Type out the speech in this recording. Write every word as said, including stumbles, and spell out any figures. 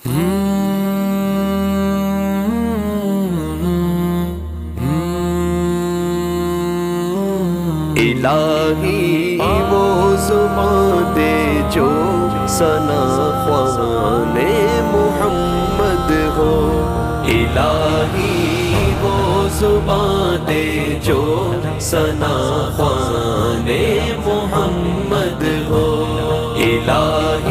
इलाही वो ज़ुबान दे जो सना ख्वाने मोहम्मद हो। इलाही वो ज़ुबान दे जो सना ख्वाने मोहम्मद हो। इलाही